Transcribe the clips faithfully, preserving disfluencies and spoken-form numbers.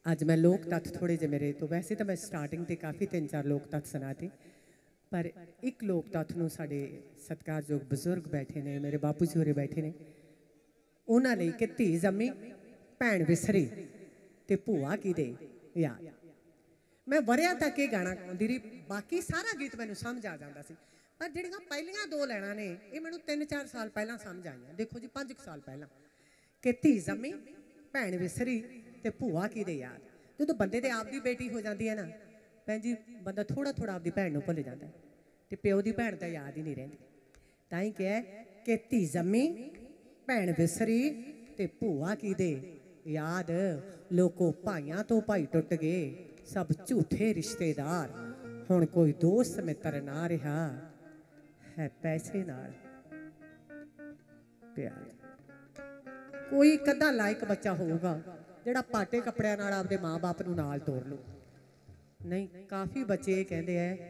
अज मैं लोक तत्थ थोड़े जे मेरे तो वैसे तो मैं स्टार्टिंग तो काफ़ी तीन चार लोक तत्थ सुनाते पर एक लोक तत्थ नूं साडे सत्कारयोग बजुर्ग बैठे ने मेरे बापू जी होरे बैठे ने उन्हां लई कि धी जम्मी भैन विसरी ते भूआ की दे याद। मैं वरिया तक ये गाना गाउंदी रही बाकी सारा गीत मैनूं समझ आ जांदा सी पर जिहड़ियां पहलियां दो लैणां ने ये मैनूं तीन चार साल पहलां समझ आईयां। देखो जी पांच साल पहलां कि धी जम्मी भैन विसरी ते भूआ की दे याद। जो बंदे दे आप दी बेटी हो जाती है ना भैन जी बंदा थोड़ा थोड़ा आपकी भैन नूं भुल जाता है तो प्यो की भैन तो याद ही नहीं रहिंदी। तां ही कहा कि धी जम्मी भैन विसरी ते भूआ की दे याद। लोको भाइयां तो भाई टुट गए सब झूठे रिश्तेदार हुण कोई दोस्त मित्र ना रहा है पैसे नाल प्यार। कोई कदा लायक बच्चा होगा जिहड़ा पाटे कपड़ियां नाल आपदे माँ बाप नूं नाल तोर लो। नहीं काफ़ी बच्चे कहते हैं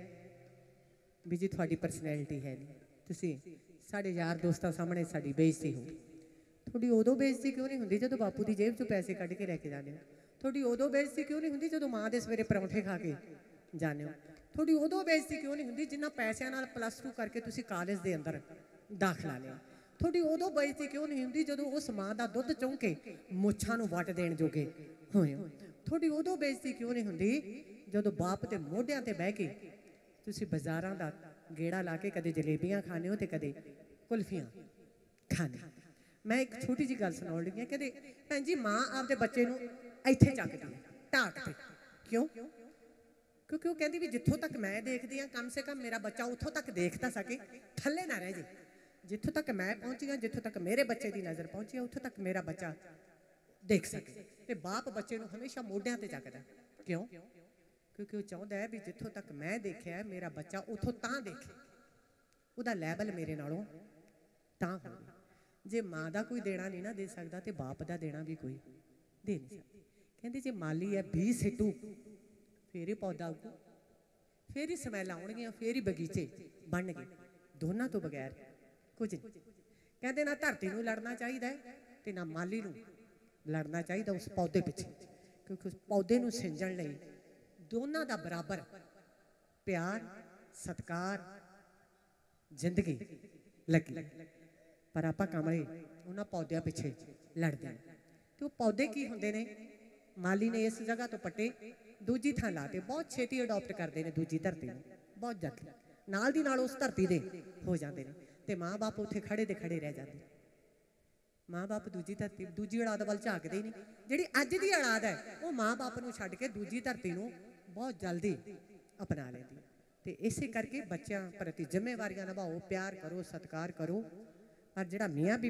भी जी थोड़ी परसनैलिटी है नहीं तुसीं साडे यार दोस्तां सामने साडी बेइज्जती हो। थोड़ी उदों बेइज्जती क्यों नहीं हुंदी जदों बापू की जेब चों पैसे कढ के लैके जाने हो। थोड़ी उदों बेइज्जती क्यों नहीं हुंदी जदों माँ दे सवेरे परौंठे खा के जाने हो। थोड़ी उदों बेइज्जती क्यों नहीं हुंदी जिन्हां पैसिਆਂ नाल प्लस टू करके तुसीं कालेज दे अंदर दाखला लिया। थोड़ी उदों बेइज्जती क्यों नहीं हुंदी जदों उस माँ दा दुੱਧ चुंघ के मुੱਛਾਂ ਨੂੰ ਵੱਟ ਦੇਣ ਜੋਗੇ ਹੋਏ ਹੋ। थोड़ी उदों बेइज्जती क्यों नहीं हुंदी जदों बाप दे मोढिਆਂ ते बह के तुसीं बाज़ारां दा गेड़ा ला के कदे जलेबियां खाने हो तो कदे कुल्फियां खाने। मैं एक छोटी जी गल सुनाउण लगी हां कहंदे भैन जी माँ आपदे बच्चे नूं इत्थे चकदी है ढाक ते क्यों क्योंकि वो कहती भी जिथों तक मैं देखती हाँ कम से कम मेरा बच्चा उतों तक देख तो सके थले ना रह जाए। जिथों तक मैं पहुँची हाँ जिथों तक मेरे बच्चे की नज़र पहुँची है उतों तक मेरा बच्चा देख सके। तो बाप बच्चे को हमेशा मोढियां ते चकदा क्यों क्योंकि वो चाहता है भी जिथों तक मैं देखा मेरा बच्चा उतों तां देखे उहदा लैवल मेरे नालों तां होवे। जे माँ का कोई देना नहीं ना दे सकता तो बाप का देना भी कोई दे नहीं सकता। कहते जे माली है बीह सिटू फिर ही पौधा उगू फिर ही समैल आउणगियां फिर ही बगीचे बन गए दोनों तो बगैर कुछ नहीं। कहते ना धरती नूं लड़ना चाहिए तो ना माली नूं लड़ना चाहिए उस पौधे पिछे क्योंकि उस पौधे नूं सिंजण लई दोनों का बराबर प्यार सत्कार जिंदगी लगी। पर आपां कमले उन्हां पौधों पिछे लड़दे हैं तो पौधे की हुंदे ने माली ने इस जगह तो पट्टे दूजी थां लाते बहुत छेती अडॉप्ट करते हैं दूजी धरती में बहुत जल्दी नाल दी नाल उस धरती दे हो जाते हैं तो माँ बाप उत्थे खड़े दे खड़े रह जाते। माँ बाप दूजी धरती दूजी औलाद वाल झाकदे नहीं। जिहड़ी अज दी औलाद है वो माँ बाप नूं छड्ड के दूजी धरती नूं बहुत जल्दी अपना लैंदी। तो इस करके बच्चों प्रति जिम्मेवारियां निभाओ प्यार करो सत्कार करो। पर जिहड़ा मियाँ